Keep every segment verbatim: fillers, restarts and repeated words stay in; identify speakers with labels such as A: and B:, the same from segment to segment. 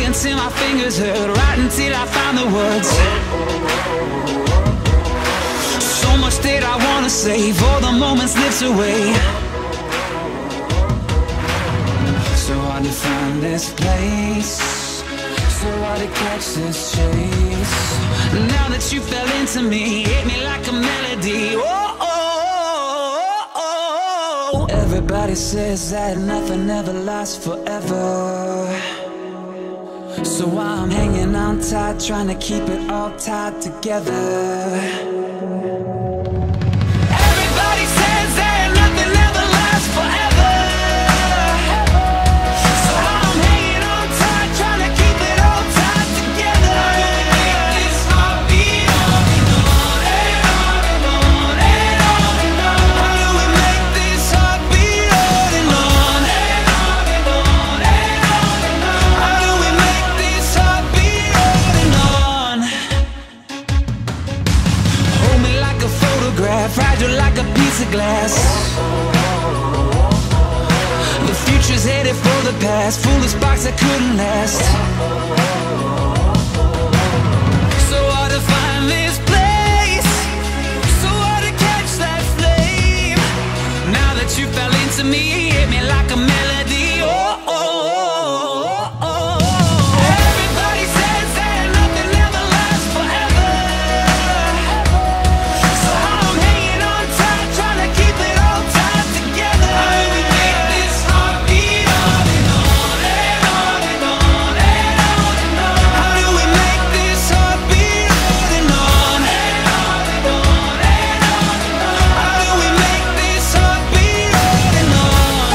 A: till my fingers hurt, right until I found the words. So much that I wanna say, for the moment slips away. So hard to find this place, so hard to catch this chase. Now that you fell into me, hit me like a melody. Oh, oh, oh, oh. Everybody says that nothing ever lasts forever, so I'm hanging on tight, trying to keep it all tied together. Everybody says that nothing ever lasts forever, so I'm hanging on tight, trying to keep it all tied together. Make this heart beat on and on and on and on and on and on. How do we make this heart beat on and on and on and on and on and on? How do we make this heart beat on and on? Hold me like a photograph, fragile like a piece of glass. The future's headed for the past, full of sparks that couldn't last. So hard to find this place, so hard to catch that flame. Now that you fell into me, hit me like a melody. Oh, oh, oh, oh, oh. Everybody says that nothing ever lasts forever, so I'm hanging on tight, trying to keep it all tied together. How do we make this heart beat on and on and on and on and on and on? How do we make this heart beat on and on and on and on and on and on? How do we make this heart beat on and on?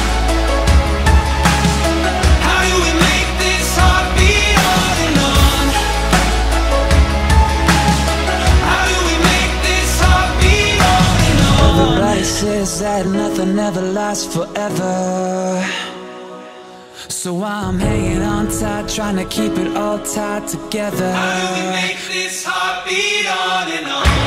A: How do we make this heart beat on and on? How do we make this heart beat on and on? Everybody says that nothing ever lasts forever, so I'm hanging on tight, trying to keep it all tied together. How do we make this heart beat on and on?